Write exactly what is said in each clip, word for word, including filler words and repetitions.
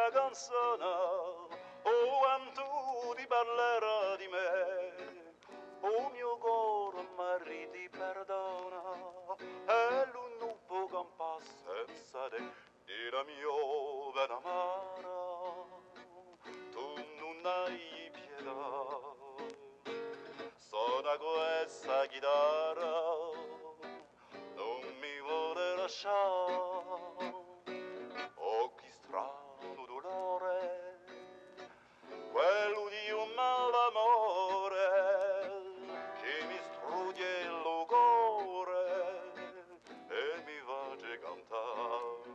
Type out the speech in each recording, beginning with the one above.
sta canzone, oh quanto ti parlerà di me, oh mio cuore mi ti perdona, e lui non può campare senza te, di la mia vena amara, tu non hai pietà, suona questa chitarra, non mi vuole lasciare, oh che strano dolore, quello di un malamore che mi strugge il cuore e mi face cantare.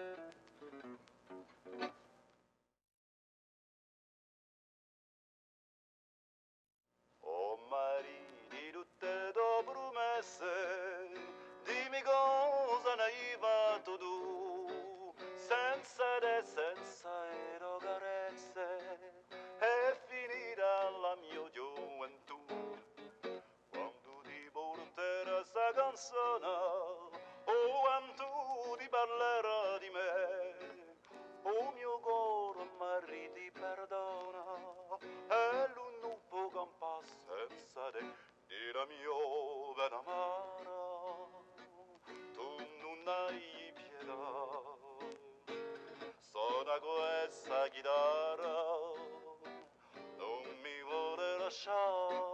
Oh Maria di tutte le promesse, dimmi cosa ne hai fatto tu, senza te, senza ero carezze, è finita la mia gioventù. Quando ti porterà sta canzone, oh quanto ti parlerà di me, oh mio cuore mi ti perdona, e lui non può campare senza te, di la mia vena amara, tu non hai pietà, suona questa chitarra, non mi vuole lasciare,